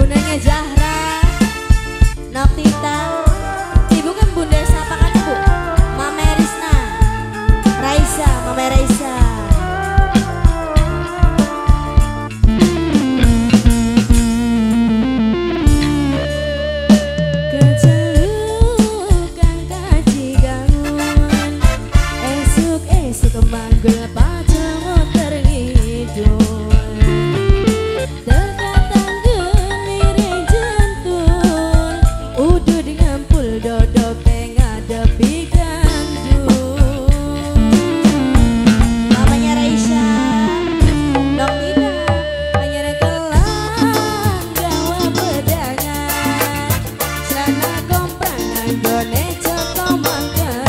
Bundanya Zahra, Nokita. Ibu kan bunda siapa kan ibu? Mama Risna, Raisa, Mama Raisa. Manggul padamu terhidup terkatang gemiring jentul udah dengan pul dodo pengadepi gandul. Mamanya Raisa, Nokita, hanya kelang gawa pedangan celana komprangan gone coko makan.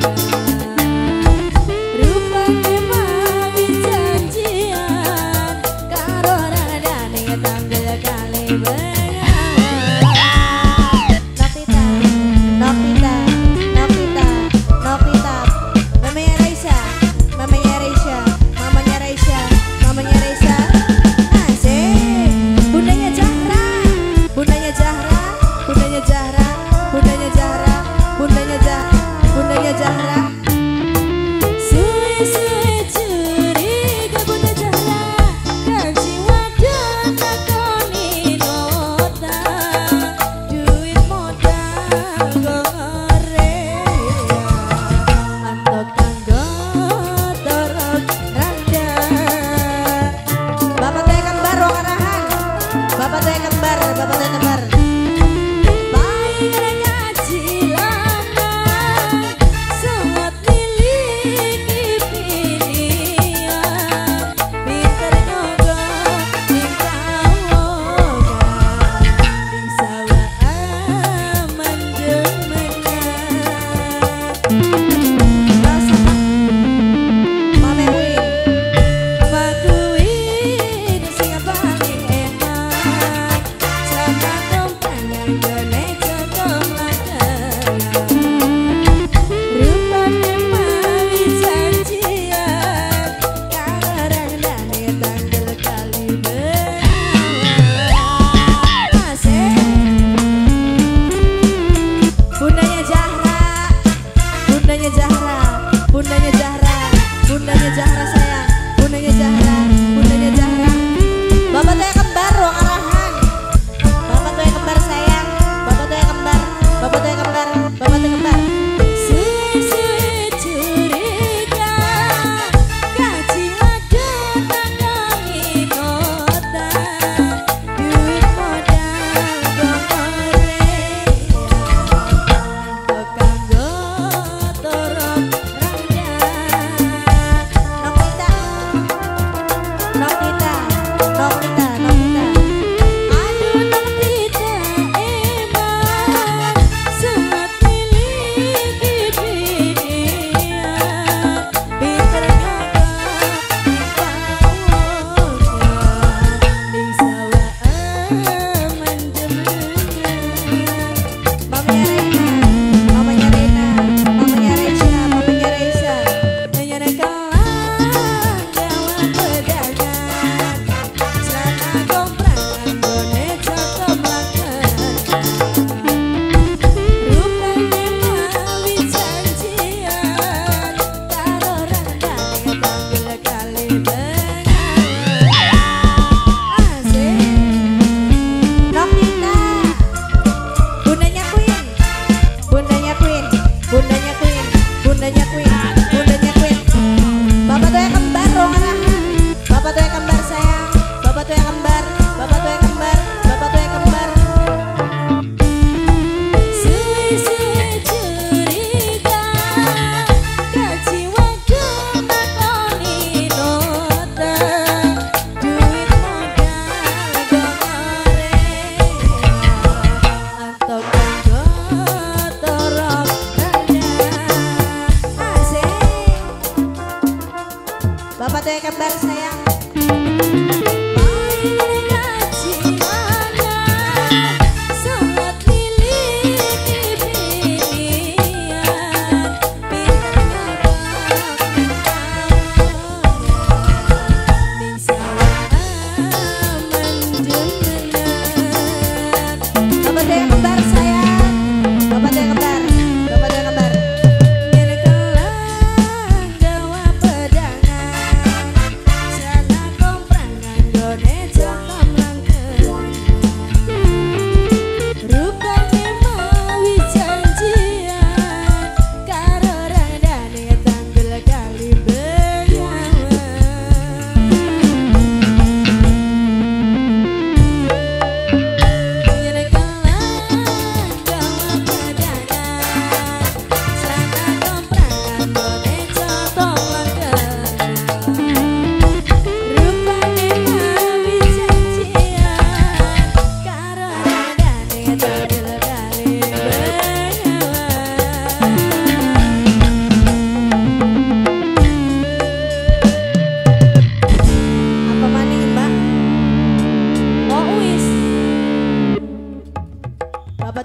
Bundanya Zahra, suwe-suwe curiga Bunda Zahra, kan jiwa dan takoni nota, duit modal goreng, antok kanggo torok randa. Bapak teh kembar wong arahan, bapak teh kembar, bapak teh kembar. Mama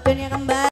dan yang kembar.